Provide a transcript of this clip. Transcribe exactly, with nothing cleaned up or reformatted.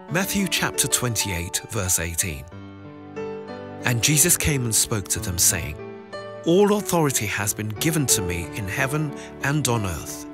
Matthew chapter twenty-eight, verse eighteen. And Jesus came and spoke to them, saying, All authority has been given to me in heaven and on earth.